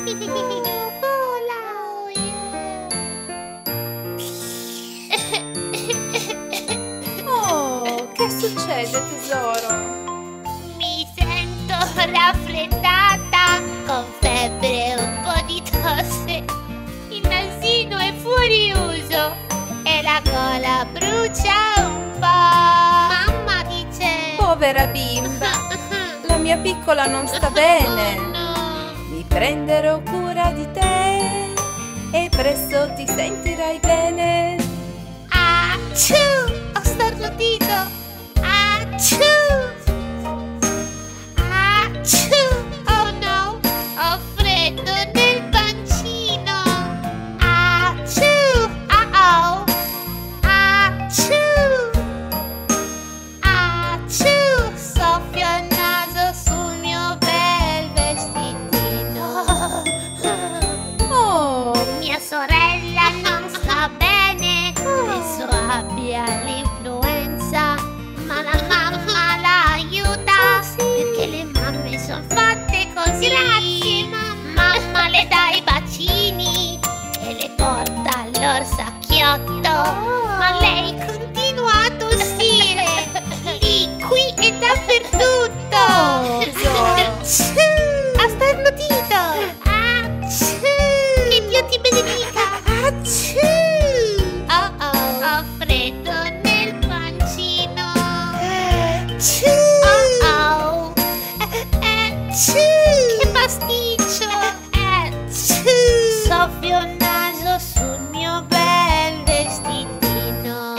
Vola! Oh, che succede, tesoro? Mi sento raffreddata, con febbre e un po' di tosse. Il nasino è fuori uso e la gola brucia un po'. Mamma dice... Povera bimba, la mia piccola non sta bene. Oh no! Mi prenderò cura di te e presto ti sentirai bene. Acciù! Ho starnutito! Acciù! Acciù! Oh no! Ho freddo nel pancino! Acciù! Oh! Acciù! Acciù! Soffio il naso sul mio bel vestitino. Oh, Mia sorella non sta bene, penso abbia l'influenza, ma la mamma la aiuta, perché le mamme sono fatte così. Grazie, mamma le dà i bacini e le porta all'orsacchiotto, ma lei continua a tossire, lì, qui e dappertutto. tesoro. Ha starnutito. Che Dio ti benedica. Oh oh, ho freddo nel pancino. Oh oh. Che pasticcio. Soffio il naso sul mio bel vestitino.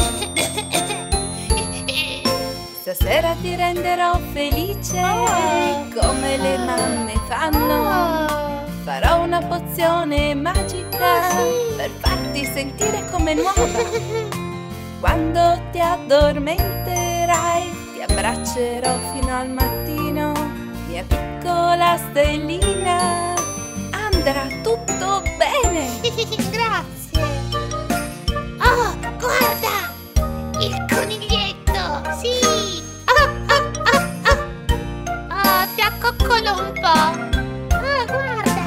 Stasera ti renderò felice come le mamme fanno. Farò una pozione magica per farti sentire come nuova. Quando ti addormenterai ti abbraccerò fino al mattino. Mia piccola stellina, andrà tutto bene. Grazie. Oh, guarda! Il coniglietto! Sì! Oh, ti accoccolo un po'. Oh, guarda!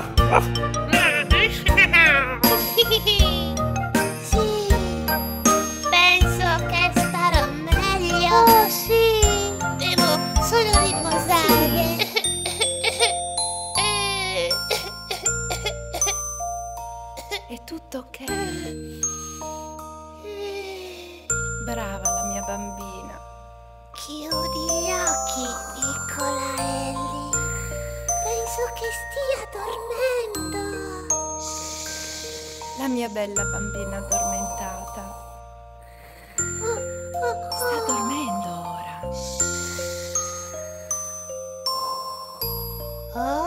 Sì! Penso che starò meglio. Oh, sì! Devo solo riposare. È tutto ok. Brava la mia bambina. Chiudi gli occhi, piccola Ellie. Penso che stia dormendo. La mia bella bambina addormentata. Sta dormendo ora. Oh?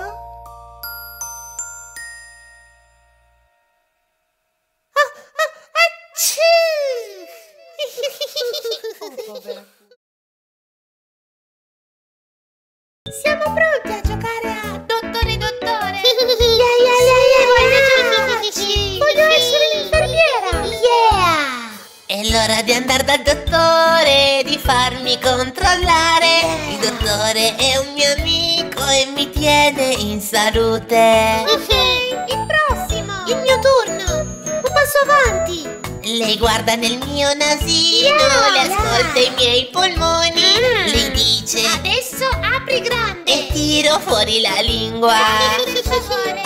Povera. Siamo pronti a giocare a Dottore Dottore. Voglio essere l'infermiera. È l'ora di andare dal dottore, di farmi controllare. Il dottore è un mio amico e mi tiene in salute. Ok, il prossimo. Il mio turno. Un passo avanti. Lei guarda nel mio nasino, le ascolta i miei polmoni. Lei dice: Adesso apri grande. e tiro fuori la lingua. Per favore.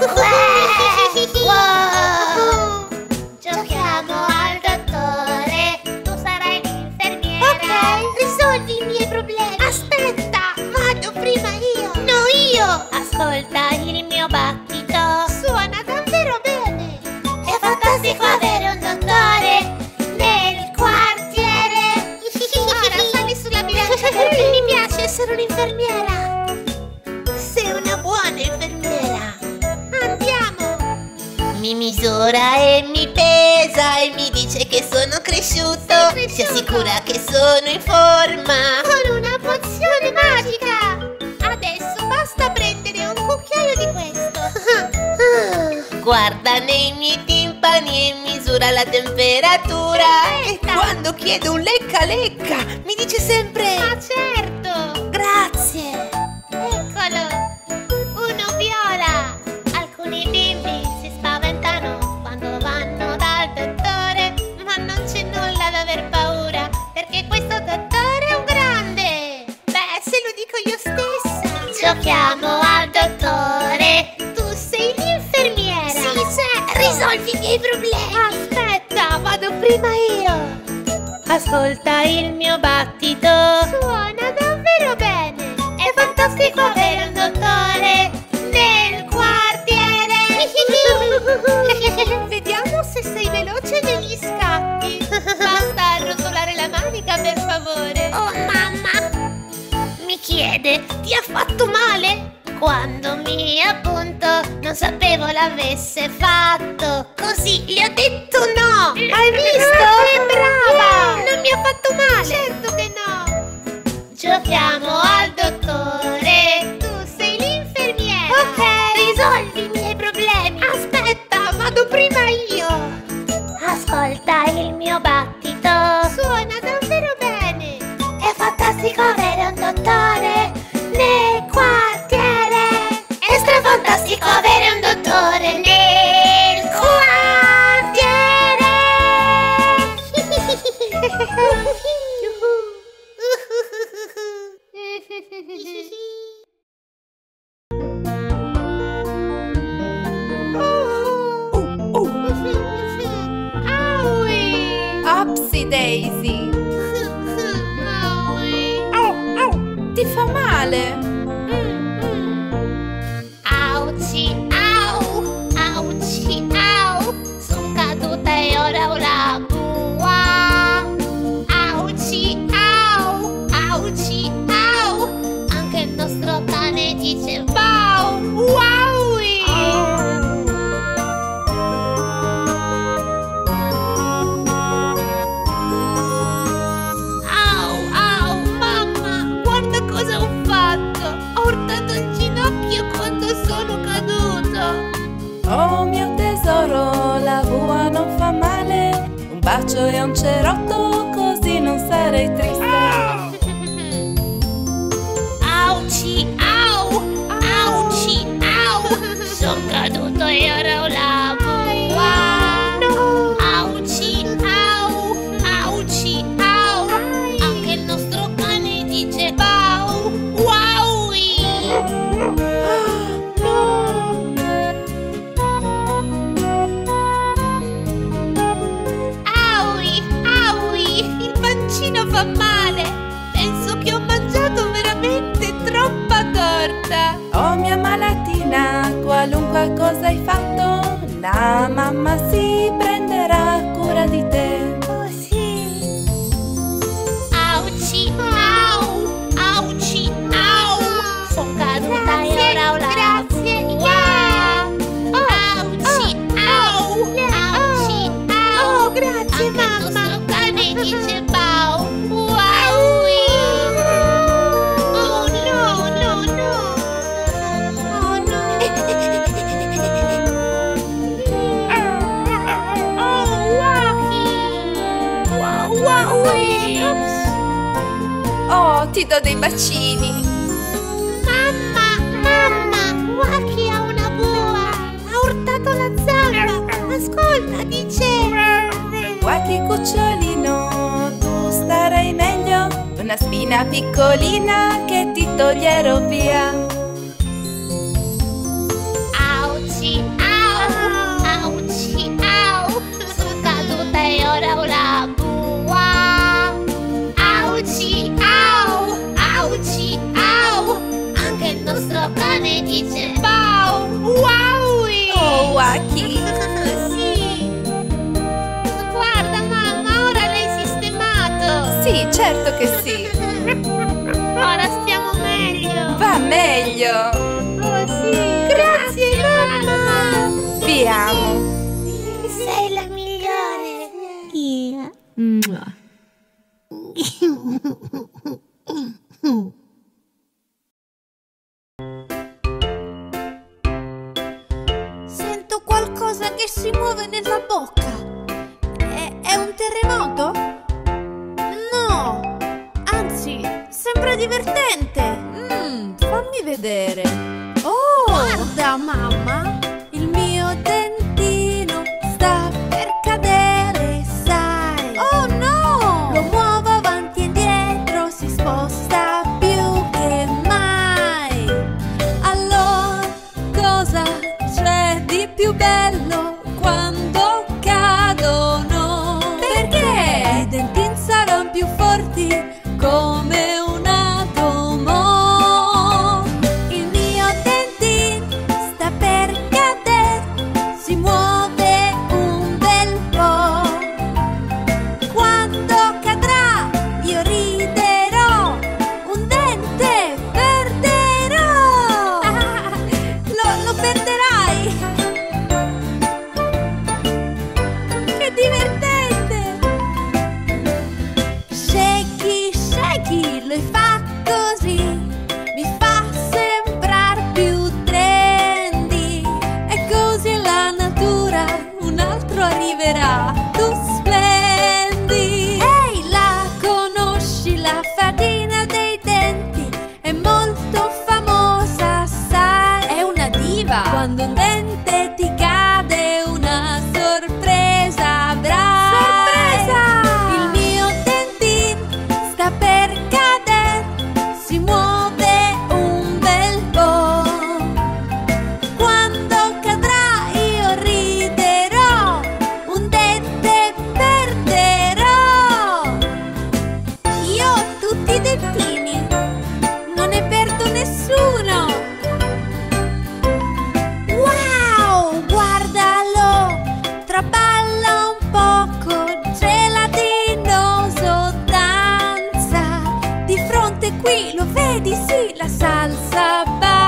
Wow. Giochiamo al dottore. Tu sarai l'infermiera. Ok, risolvi i miei problemi. Aspetta, vado prima io. No, io. Ascolta il mio battito. Suona davvero bene. È fantastico avere un dottore nel quartiere. Ora sali sulla bilancia perché mi piace essere un'infermiera. Sei una buona infermiera. Andiamo. Mi misura e mi pesa e mi dice che sono cresciuto. Si assicura che sono in forma. Con una pozione magica. Adesso basta prendere un cucchiaio di questo. Guarda nei miei timpani e misura la temperatura. E quando chiedo un lecca lecca mi dice sempre: Ma certo. grazie. Eccolo. Uno viola. Al Giochiamo al dottore. Tu sei l'infermiera. Sì, certo. Risolvi i miei problemi. Aspetta, vado prima io. Ascolta il mio battito. Suona davvero bene. È fantastico avere un dottore nel quartiere. Vediamo se sei veloce negli scatti. Basta arrotolare la manica, per favore. Oh mamma, mi chiede, ti ha fatto male? Quando mi appunto non sapevo l'avesse fatto, così gli ho detto no. Hai visto? Che brava! Non mi ha fatto male. Certo che no. Giochiamo al dottore. Tu sei l'infermiera. Ok. Risolvi i miei problemi. Aspetta, vado prima io. Ascolta il mio battito. Suona davvero bene. È fantastico avere un dottore nel quartiere. È strafantastico avere un dottore nel Upsy Daisy. Ti fa male? Auci, au, auci, au. Son caduta e ora ho la bua. Auci, au, auci, au. Anche il nostro cane dice wow, wowi. Au, au, mamma, guarda cosa ho fatto. Ho urtato il ginocchio quando sono caduto. Oh mio tesoro, la bua non fa male. Un bacio e un cerotto, così non sarei triste. Auci, au, auci, au. Son caduto e ora ho la bua. Auci, au, auci, au. Anche il nostro cane dice wow, wowi. Aui, aui, Il pancino fa male. Penso che ho mangiato veramente troppa torta. Oh mia malatina, qualunque cosa hai fatto, la mamma si prenderà cura di te. oh sì. Auci, au, auci, au. Son caduta e ora ho la bua. Auci, au, auci, au. Oh, grazie Anche il mamma. nostro cane dice wow, wowi. Oh no, no, no. Oh no. Oh, wahi. Wowi. Oh, ti do dei bacini. Mamma, Waki ha una bua. Ha urtato la zampa. Ascolta, dice. Qualche cucciolino, tu starai meglio. Una spina piccolina che ti toglierò via. Auci, au, auci, au. Sono caduta e ora ho la bua. Auci, au, auci, au. Anche il nostro cane dice wow, wowi. Oh, Waki. Sì. Guarda mamma, ora l'hai sistemato. Sì, certo che sì. Ora stiamo meglio. Va meglio. Oh sì. Grazie mamma. Vi amo. Sei la migliore. Sento qualcosa che si muove nella bocca. È un terremoto? No, anzi, sembra divertente. Fammi vedere. Oh, guarda mamma, il mio dentino sta per cadere, sai. Oh no! Lo muovo avanti e indietro, si sposta più che mai. Quando un dente ti cade, una sorpresa avrai. Sorpresa! Il mio dentin sta per cadere, si muove un bel po'. Quando cadrà io riderò, un dente perderò. Io ho tutti i dentini, non ne perdo nessuno. Wow, guardalo, traballa un poco, gelatinoso danza. Di fronte qui, lo vedi, sì, la salsa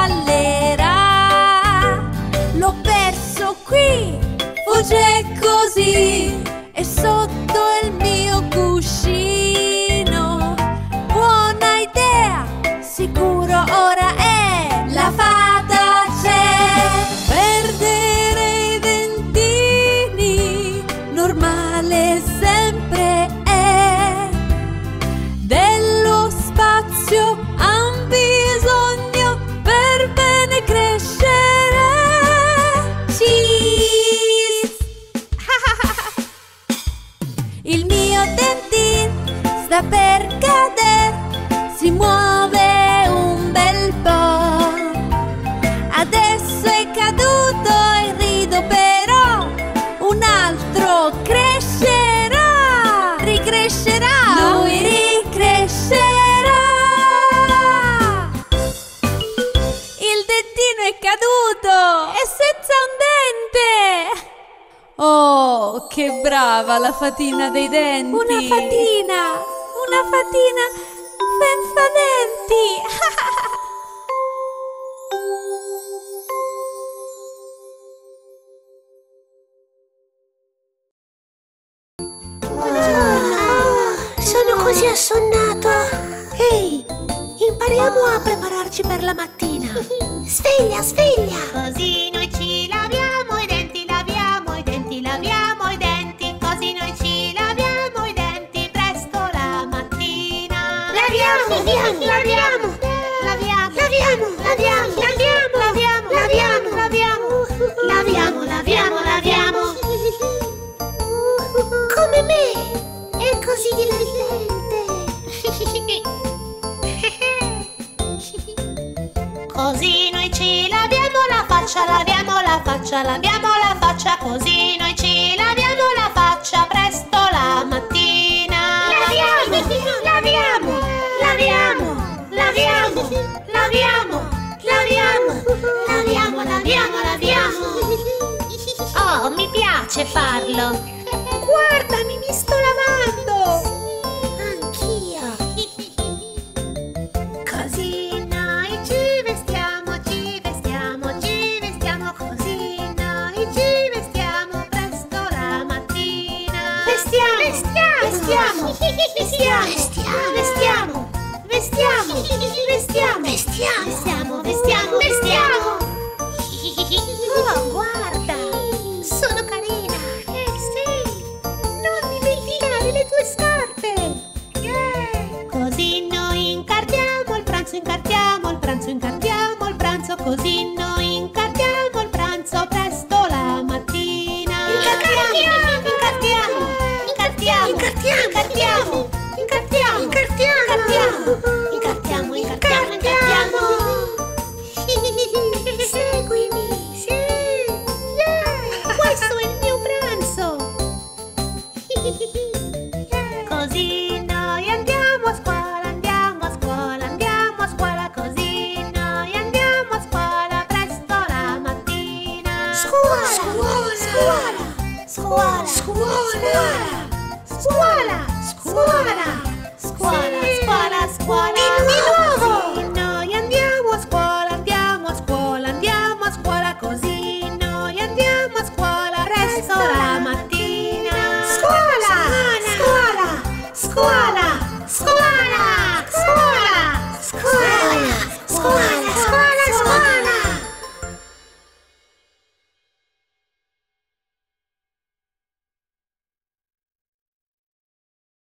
ballerà. L'ho perso qui, fugge così, è sotto il mio cuscino. Buona idea, sicuro ora è la fata c'è. Perdere i dentini, normale sempre è. Dello spazio han bisogno per bene crescere. Cheese! Il mio dentin sta per cadere, si muove un bel po'. Adesso è caduto e rido, però un altro crescerà. Ricrescerà, lui ricrescerà. Il dentino è caduto e senza un dente. Oh, che brava la fatina dei denti! Una fatina senza denti! Sono così assonnato. Ehi, impariamo a prepararci per la mattina. Sveglia, sveglia. Così noi ci laviamo i denti, laviamo i denti, laviamo i denti. Così noi ci laviamo i denti presto la mattina. Laviamo, laviamo, laviamo. Laviamo, Laviamo, laviamo, laviamo, laviamo, laviamo, laviamo, laviamo, laviamo, laviamo. Come me. È così divertente. Così noi ci laviamo la faccia, laviamo la faccia, laviamo la faccia. Così noi ci laviamo la faccia presto la mattina. Laviamo, laviamo, laviamo, laviamo, laviamo, laviamo, Laviamo, laviamo, laviamo. Oh, mi piace farlo. Guardami, mi sto lavando. Anch'io. Così noi ci vestiamo, ci vestiamo, ci vestiamo. Così noi ci vestiamo presto la mattina. Vestiamo, Vestiamo, vestiamo, vestiamo, vestiamo, vestiamo, vestiamo, vestiamo, vestiamo. Oh, guarda, sono carina. Sì. Non dimenticare le tue scarpe. Così noi incartiamo il pranzo, incartiamo il pranzo, incartiamo il pranzo. Così noi incartiamo il pranzo presto la mattina. Incartiamo, incartiamo, incartiamo, incartiamo, incartiamo, incartiamo, incartiamo, incartiamo, incartiamo, incartiamo. Seguimi. Sì. Questo è il mio pranzo. Così noi andiamo a scuola, andiamo a scuola, andiamo a scuola. Così noi andiamo a scuola presto la mattina. Scuola, scuola, Scuola, scuola, scuola, scuola, scuola. Di nuovo. Così noi andiamo a scuola, andiamo a scuola, andiamo a scuola. Così